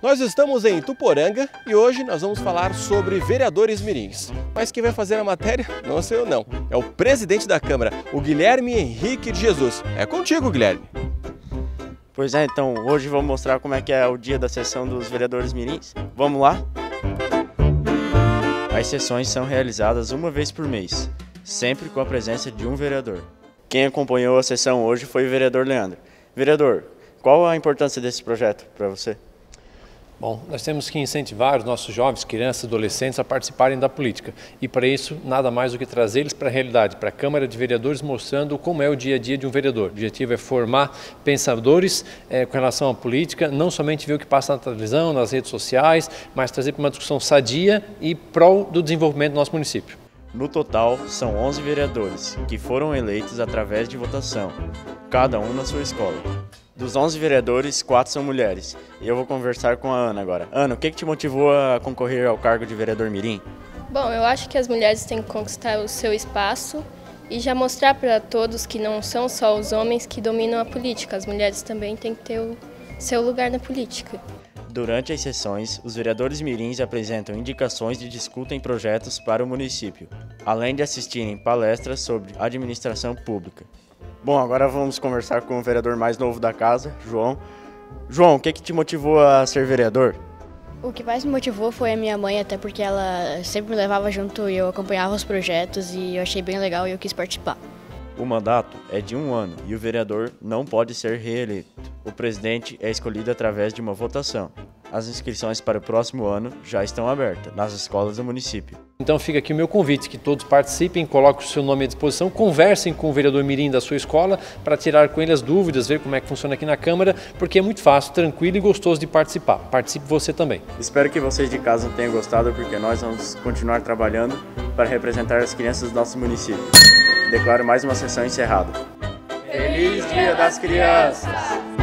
Nós estamos em Ituporanga e hoje nós vamos falar sobre vereadores mirins. Mas quem vai fazer a matéria não sou eu não, é o presidente da Câmara, o Guilherme Henrique de Jesus. É contigo, Guilherme. Pois é, então hoje vamos mostrar como é que é o dia da sessão dos vereadores mirins. Vamos lá? As sessões são realizadas uma vez por mês, sempre com a presença de um vereador. Quem acompanhou a sessão hoje foi o vereador Leandro. Vereador, qual a importância desse projeto para você? Bom, nós temos que incentivar os nossos jovens, crianças e adolescentes a participarem da política. E para isso, nada mais do que trazer eles para a realidade, para a Câmara de Vereadores, mostrando como é o dia a dia de um vereador. O objetivo é formar pensadores com relação à política, não somente ver o que passa na televisão, nas redes sociais, mas trazer para uma discussão sadia e prol do desenvolvimento do nosso município. No total, são 11 vereadores, que foram eleitos através de votação, cada um na sua escola. Dos 11 vereadores, 4 são mulheres. E eu vou conversar com a Ana agora. Ana, o que te motivou a concorrer ao cargo de vereador mirim? Bom, eu acho que as mulheres têm que conquistar o seu espaço e já mostrar para todos que não são só os homens que dominam a política. As mulheres também têm que ter o seu lugar na política. Durante as sessões, os vereadores mirins apresentam indicações e discutem projetos para o município, além de assistirem palestras sobre administração pública. Bom, agora vamos conversar com o vereador mais novo da casa, João. João, o que te motivou a ser vereador? O que mais me motivou foi a minha mãe, até porque ela sempre me levava junto e eu acompanhava os projetos e eu achei bem legal e eu quis participar. O mandato é de 1 ano e o vereador não pode ser reeleito. O presidente é escolhido através de uma votação. As inscrições para o próximo ano já estão abertas nas escolas do município. Então fica aqui o meu convite, que todos participem, coloquem o seu nome à disposição, conversem com o vereador mirim da sua escola para tirar com ele as dúvidas, ver como é que funciona aqui na Câmara, porque é muito fácil, tranquilo e gostoso de participar. Participe você também. Espero que vocês de casa tenham gostado, porque nós vamos continuar trabalhando para representar as crianças do nosso município. Declaro mais uma sessão encerrada. Feliz Dia das Crianças!